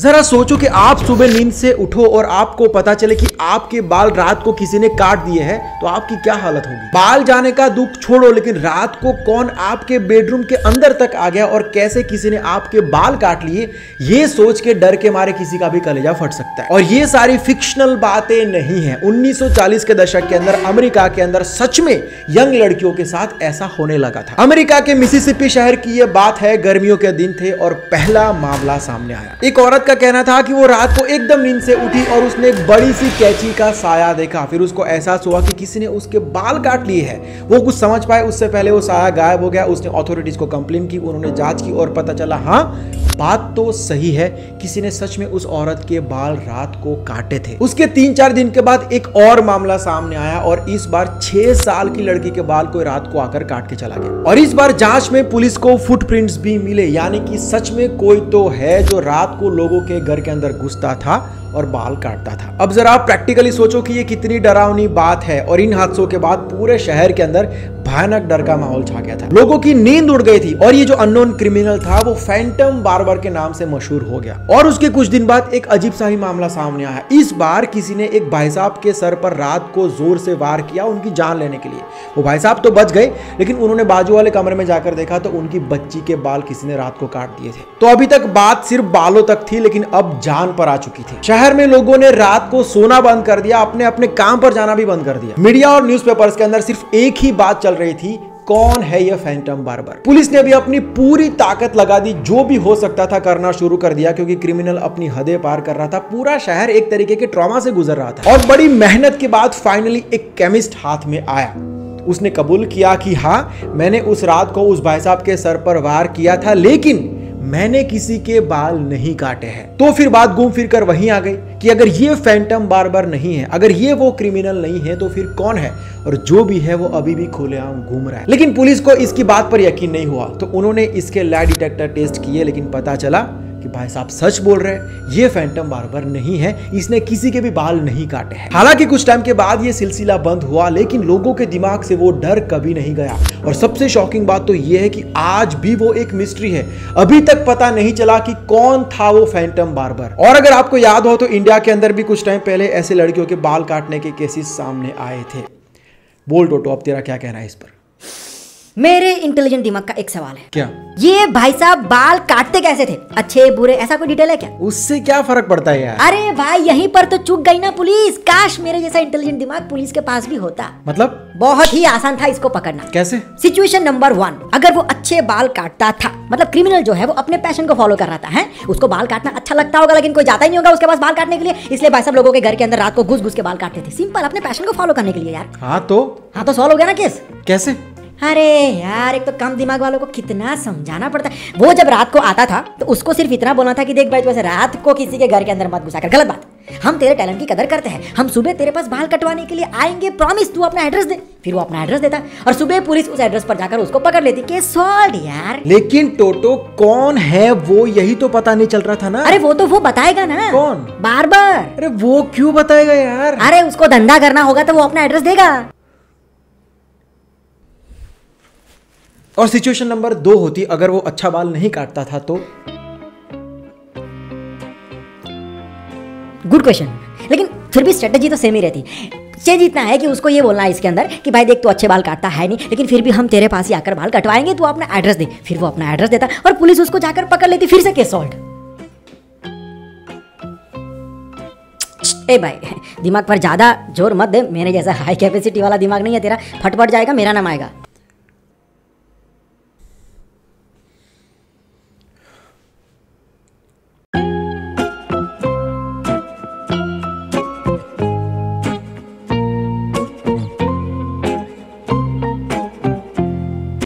जरा सोचो कि आप सुबह नींद से उठो और आपको पता चले कि आपके बाल रात को किसी ने काट दिए हैं, तो आपकी क्या हालत होगी। बाल जाने का दुख छोड़ो, लेकिन रात को कौन आपके बेडरूम के अंदर तक आ गया और कैसे किसी ने आपके बाल काट लिए, ये सोच के डर के मारे किसी का भी कलेजा फट सकता है। और ये सारी फिक्शनल बातें नहीं है। 1940 के दशक के अंदर अमेरिका के अंदर सच में यंग लड़कियों के साथ ऐसा होने लगा था। अमेरिका के मिसिसिपी शहर की यह बात है, गर्मियों के दिन थे और पहला मामला सामने आया। एक औरत का कहना था कि वो रात को एकदम नींद से उठी और उसने एक बड़ी सी कैंची का साया देखा। फिर उसको एहसास हुआ कि किसी ने उसके बाल काट लिए हैं। वो कुछ समझ पाए उससे पहले वो साया गायब हो गया। उसने अथॉरिटीज को कंप्लेन की, उन्होंने जांच की और पता चला हाँ बात तो सही है, किसी ने सच में उस औरत के बाल रात को काटे थे। उसके 3-4 दिन के बाद एक और मामला सामने आया और इस बार 6 साल की लड़की के बाल कोई रात को आकर काट के चला गया। और इस बार जांच में पुलिस को फुटप्रिंट्स भी मिले, यानी कि सच में कोई तो है जो रात को लोगों के घर के अंदर घुसता था और बाल काटता था। अब जरा आप प्रैक्टिकली सोचो कि ये कितनी डरावनी बात है। और इन हादसों के बाद पूरे शहर के अंदर भयानक डर का माहौल छा गया था। लोगों की नींद उड़ गई थी और ये जो अननोन क्रिमिनल था वो फैंटम बार्बर के नाम से मशहूर हो गया। और उसके कुछ दिन बाद एक अजीब सा ही मामला सामने आया। इस बार किसी ने एक भाई साहब के सर पर रात को जोर से वार किया उनकी जान लेने के लिए। वो भाई साहब तो बच गए, लेकिन उन्होंने बाजू वाले कमरे में जाकर देखा तो उनकी बच्ची के बाल किसी ने रात को काट दिए थे। तो अभी तक बात सिर्फ बालों तक थी, लेकिन अब जान पर आ चुकी थी। शहर में लोगों ने रात को सोना बंद कर दिया, अपने अपने काम पर जाना भी बंद कर दिया। मीडिया और न्यूज़पेपर्स के अंदर सिर्फ एक ही बात चल रही थी, कौन है यह फैंटम बार्बर। पुलिस ने अभी अपनी पूरी ताकत लगा दी, जो भी हो सकता था करना शुरू कर दिया, क्योंकि क्रिमिनल अपनी हदें पार कर रहा था। पूरा शहर एक तरीके के ट्रॉमा से गुजर रहा था। और बड़ी मेहनत के बाद फाइनली एक केमिस्ट हाथ में आया। उसने कबूल किया कि हाँ मैंने उस रात को उस भाई साहब के सर पर वार किया था, लेकिन मैंने किसी के बाल नहीं काटे हैं। तो फिर बात घूम फिर कर वहीं आ गई कि अगर ये फैंटम बार्बर नहीं है, अगर ये वो क्रिमिनल नहीं है, तो फिर कौन है। और जो भी है वो अभी भी खुलेआम घूम रहा है। लेकिन पुलिस को इसकी बात पर यकीन नहीं हुआ, तो उन्होंने इसके लाई डिटेक्टर टेस्ट किए, लेकिन पता चला कि भाई साहब सच बोल रहे हैं, ये फैंटम बार्बर नहीं है, इसने किसी के भी बाल नहीं काटे हैं। हालांकि कुछ टाइम के बाद ये सिलसिला बंद हुआ, लेकिन लोगों के दिमाग से वो डर कभी नहीं गया। और सबसे शॉकिंग बात तो ये है कि आज भी वो एक मिस्ट्री है। अभी तक पता नहीं चला कि कौन था वो फैंटम बार्बर। और अगर आपको याद हो तो इंडिया के अंदर भी कुछ टाइम पहले ऐसे लड़कियों के बाल काटने के केसेस सामने आए थे। बोल टोटो, अब तेरा क्या कहना है इस पर? मेरे इंटेलिजेंट दिमाग का एक सवाल है। क्या? ये भाई साहब बाल काटते कैसे थे? अच्छे बुरे ऐसा कोई डिटेल है क्या? उससे क्या फर्क पड़ता है यार? अरे भाई यहीं पर तो चूक गई ना पुलिस। काश मेरे जैसा इंटेलिजेंट दिमाग पुलिस के पास भी होता। मतलब बहुत ही आसान था इसको पकड़ना। कैसे? सिचुएशन नंबर 1, अगर वो अच्छे बाल काटता था, मतलब क्रिमिनल जो है वो अपने पैशन को फॉलो कर रहा था, है उसको बाल काटना अच्छा लगता होगा, लेकिन कोई जाता ही नहीं होगा उसके पास बाल काटने के लिए, इसलिए भाई साहब लोगों के घर के अंदर रात को घुस घुस के बाल काटते थे, सिंपल अपने पैशन को फॉलो करने के लिए यार। हाँ तो सॉल्व हो गया ना केस। कैसे? अरे यार एक तो कम दिमाग वालों को कितना समझाना पड़ता है। वो जब रात को आता था तो उसको सिर्फ इतना बोलना था कि देख भाई, वैसे रात को किसी के घर के अंदर मत घुसा कर, गलत बात। हम तेरे टैलेंट की कदर करते हैं, हम सुबह तेरे पास बाल कटवाने के लिए आएंगे, प्रॉमिस, तू अपना एड्रेस दे। फिर वो अपना एड्रेस देता और सुबह पुलिस उस एड्रेस पर जाकर उसको पकड़ लेती। केस सॉल्व यार। लेकिन टोटो कौन है वो, यही तो पता नहीं चल रहा था ना। अरे वो तो वो बताएगा ना। कौन? बार्बर। अरे वो क्यों बताएगा यार? अरे उसको धंधा करना होगा तो वो अपना एड्रेस देगा। और सिचुएशन नंबर 2 होती, अगर वो अच्छा बाल नहीं काटता था तो? गुड क्वेश्चन, लेकिन फिर भी स्ट्रेटेजी तो सेम ही रहती। चेंज इतना है कि उसको ये बोलना है इसके अंदर कि भाई देख तू अच्छे बाल काटता है नहीं, लेकिन फिर भी हम तेरे पास ही आकर बाल कटवाएंगे, तू अपना एड्रेस दे। फिर वो अपना एड्रेस देता और पुलिस उसको जाकर पकड़ लेती, फिर से केस सॉल्व। ए भाई दिमाग पर ज्यादा जोर मत दे, मेरे जैसा हाई कैपेसिटी वाला दिमाग नहीं है तेरा, फटफट जाएगा, मेरा नाम आएगा।